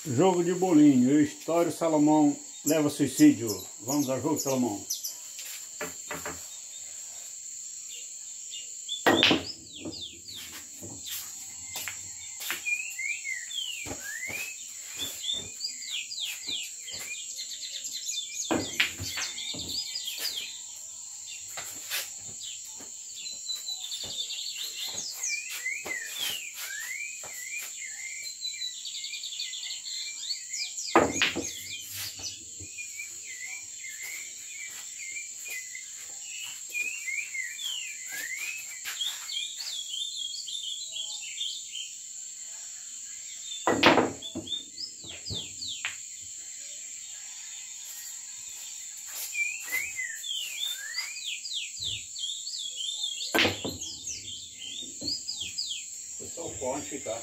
Jogo de bolinho. Eu estouro, Salomão leva suicídio. Vamos ao jogo, Salomão. Só o pó onde ficar.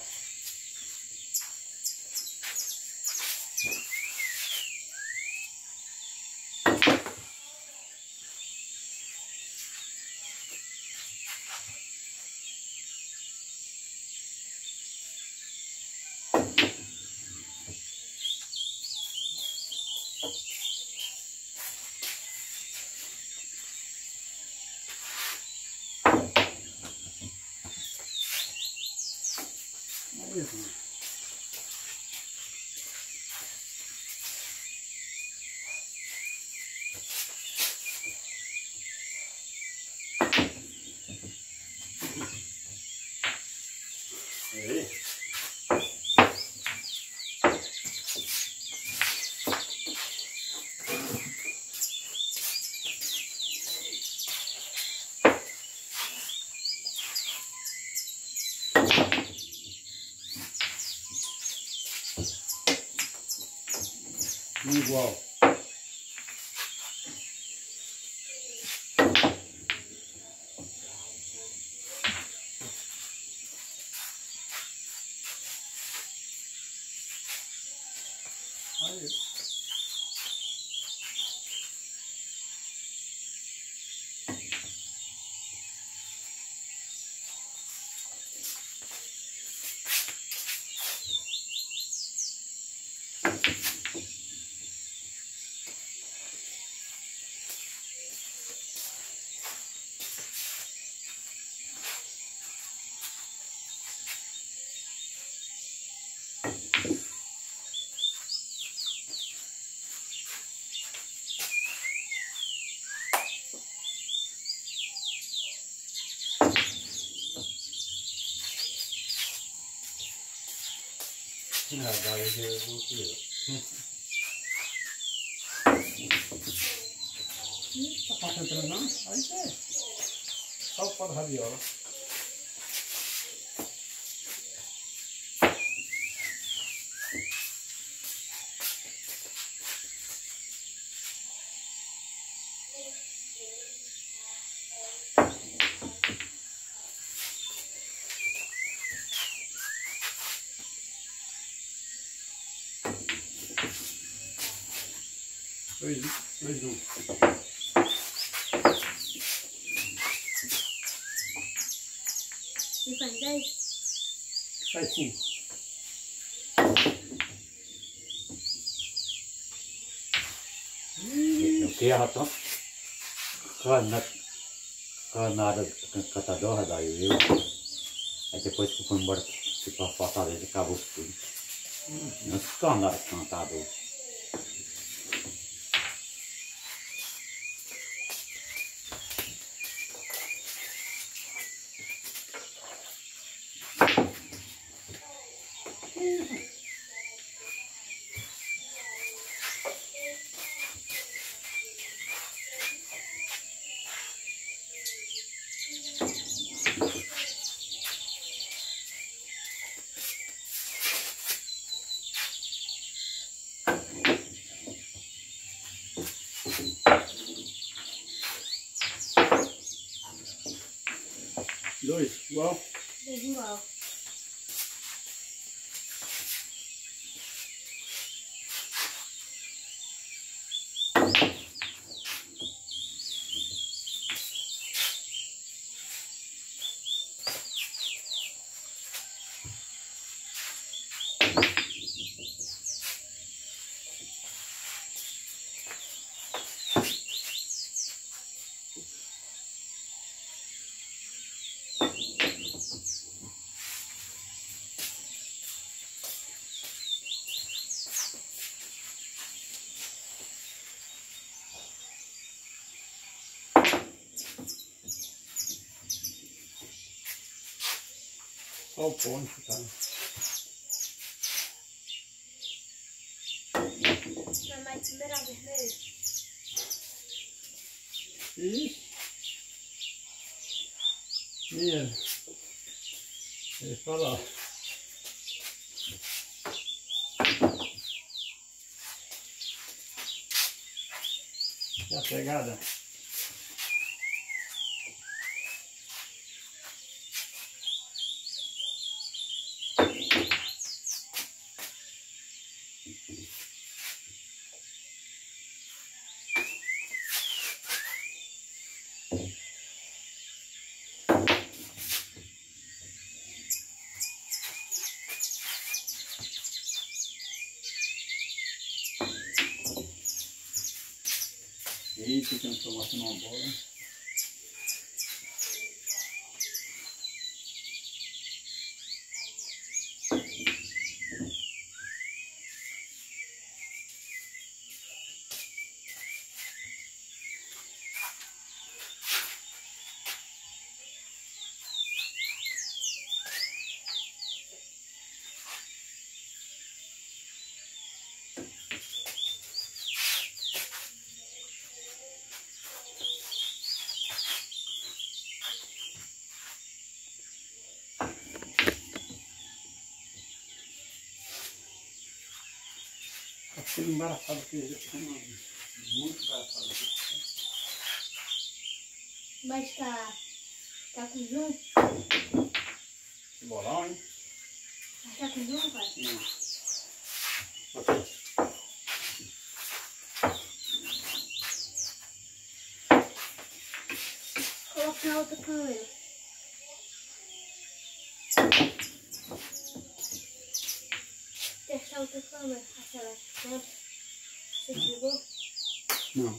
Aí. Igual. Aí. Daí eu vou tirar. Tá concentrando não? Aí é. Só o pó da rabiola. Dois, um. E faz 10? Faz 5. O que é, ratão? Canada, catador, daí eu. Aí depois que foi embora para a Fortaleza, acabou tudo. Não se tornaram cantador. Dois, igual? Dois igual. Só o pão que tá. Não, mas primeira vermelho. Isso. E ele falou. E a pegada? Eita, que eu não estou batendo uma bola. Tá ficando embaraçado aqui, muito embaraçado aqui. Mas tá com zoom? Que bolão, hein? Mas tá com zoom, pai? Não. Coloca na outra câmera. Testar outra câmera. Aquela. Pronto. Você desligou? Não.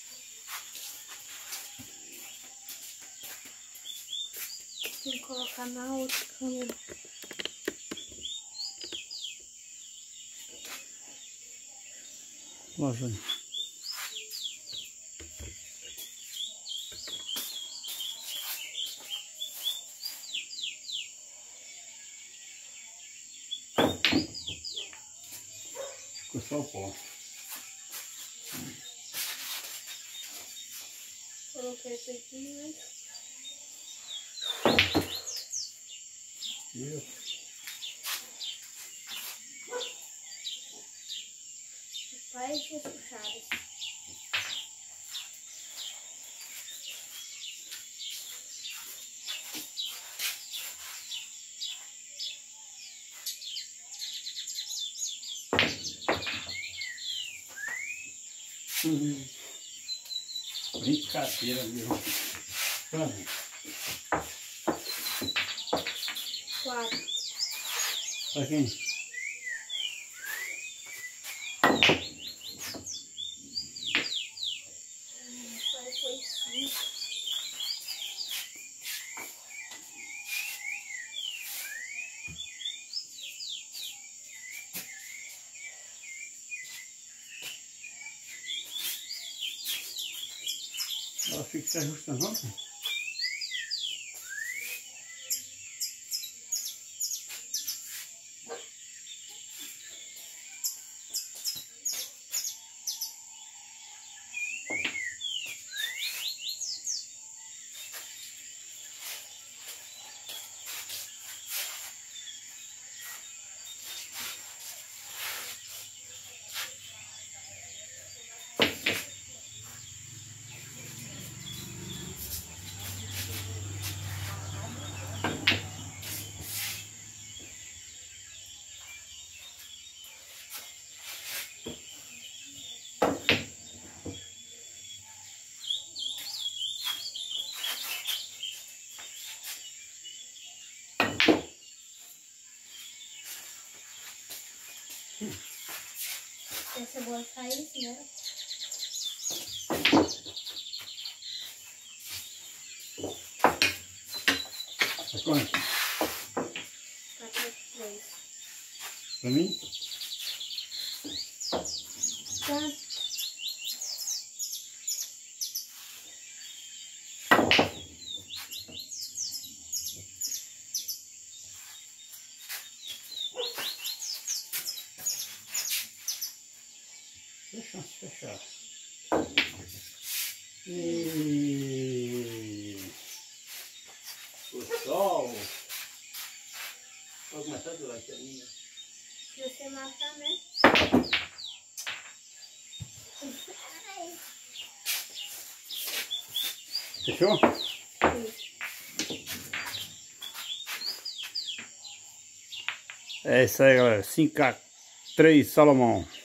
Tem que colocar na outra câmera. Ó, Júnior. Ficou só o pó. Coloquei esse aqui, né? Isso. Faz as puxadas. Brincadeira, viu? Vamos. 4. Pra quem? Foi 5. Ela fica se ajustando, não? Essa boa sair, né? Tá quanto? 4,3. Pra mim? Tá. Fechar, fechar. E... O sol. Vou começar a doar aqui a minha. Se você matar, né? Fechou? É isso aí, galera. 5K3 Salomão.